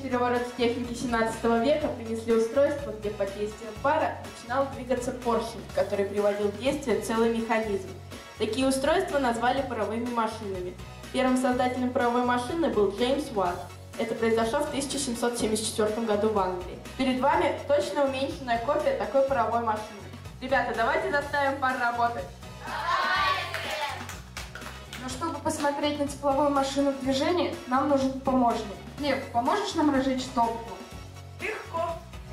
переворот в технике 17 века принесли устройство, где под действием пара начинал двигаться поршень, который приводил в действие целый механизм. Такие устройства назвали паровыми машинами. Первым создателем паровой машины был Джеймс Уатт. Это произошло в 1774 году в Англии. Перед вами точно уменьшенная копия такой паровой машины. Ребята, давайте заставим пар работать. Но чтобы посмотреть на тепловую машину в движении, нам нужен помощник. Лев, поможешь нам разжечь топку? Легко.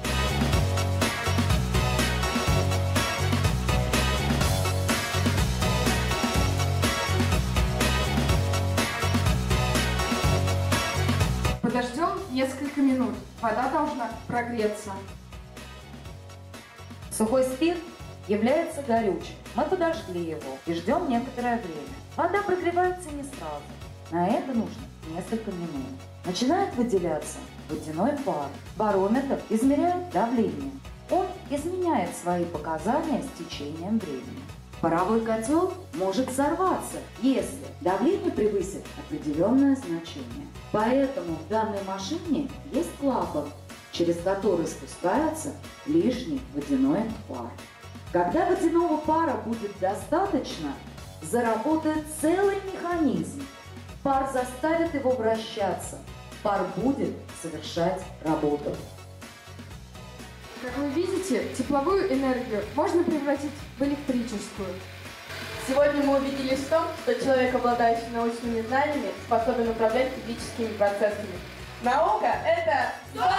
Подождем несколько минут. Вода должна прогреться. Сухой спирт является горючим. Мы подожгли его и ждем некоторое время. Вода прогревается не сразу. На это нужно несколько минут. Начинает выделяться водяной пар. Барометр измеряет давление. Он изменяет свои показания с течением времени. Паровой котел может взорваться, если давление превысит определенное значение. Поэтому в данной машине есть клапан, через который спускается лишний водяной пар. Когда водяного пара будет достаточно, заработает целый механизм. Пар заставит его вращаться. Пар будет совершать работу. Как вы видите, тепловую энергию можно превратить в электрическую. Сегодня мы убедились в том, что человек, обладающий научными знаниями, способен управлять физическими процессами. Наука – это...